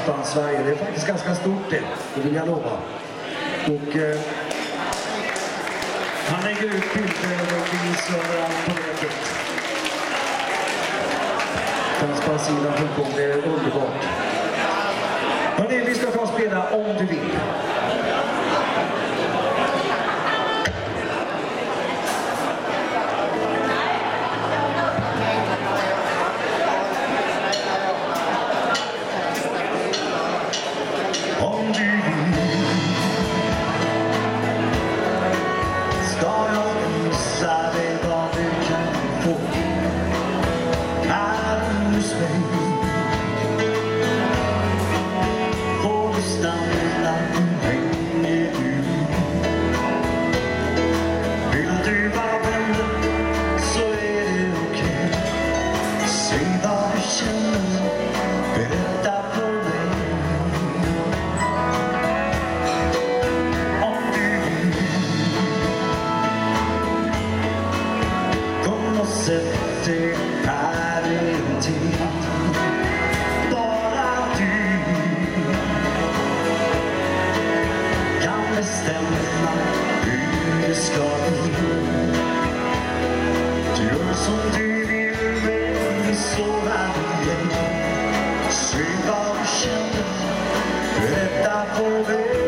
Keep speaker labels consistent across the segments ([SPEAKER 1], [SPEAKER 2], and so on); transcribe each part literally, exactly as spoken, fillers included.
[SPEAKER 1] Dansband-Sverige. Det är faktiskt ganska stort det, det vill jag lova. Och eh, han lägger ut bilder och vis överallt på nätet. Dansbandsidan punkt com, det är underbart. Hörrni, vi ska få spela Om du vill.
[SPEAKER 2] Sätt dig här intill. Bara du kan bestämma hur det ska bli. Du gör som du vill, men så är det. Säg vad du känner, berätta på mig.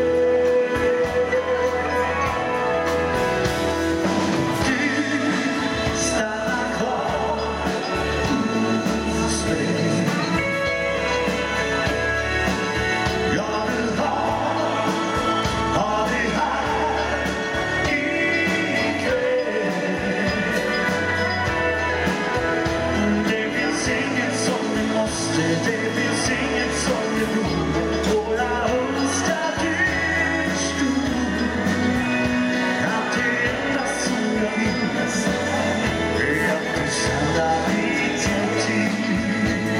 [SPEAKER 2] Det finns inget som är roligt, och jag önskar du förstod att det enda som jag minns är att du sända lite tid.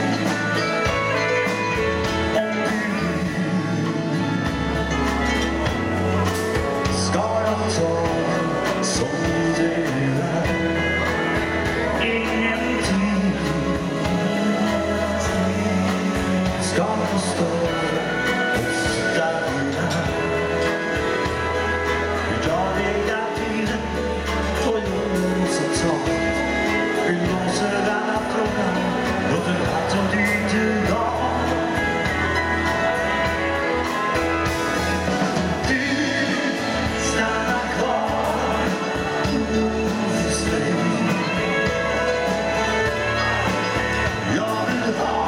[SPEAKER 2] Om du vill ska jag ta som du är. Ingenting ska få stå hos dig. Jag lägger till och jag måste ta. Vi låser denna fråga och du har tagit dit idag. Du stannar kvar hos mig. Jag vill ha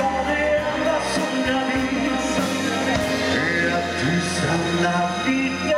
[SPEAKER 2] la vida.